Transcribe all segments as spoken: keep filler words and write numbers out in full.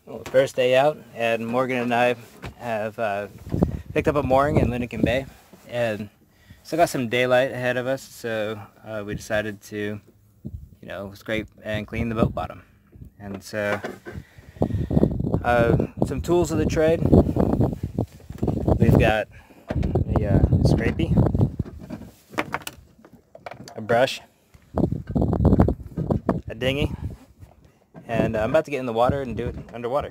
Well, first day out, and Morgan and I have uh, picked up a mooring in Lincoln Bay, and still got some daylight ahead of us, so uh, we decided to, you know, scrape and clean the boat bottom. And so, uh, some tools of the trade. We've got a uh, scrapey, a brush, a dinghy, and I'm about to get in the water and do it underwater.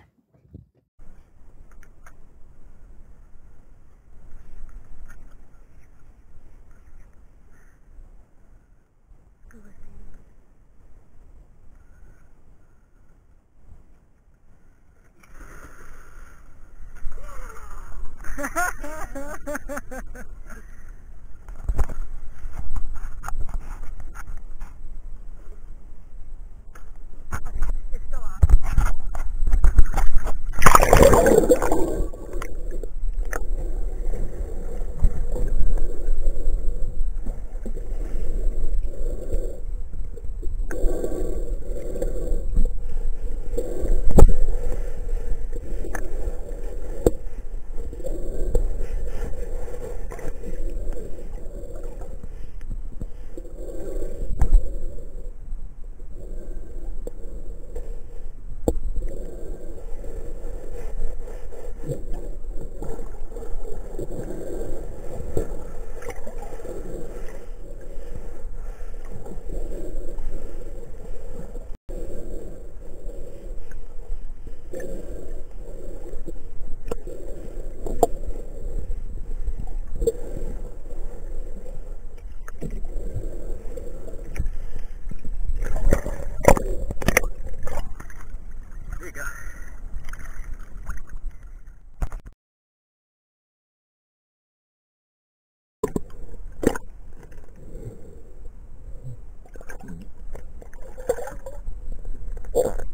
There you go.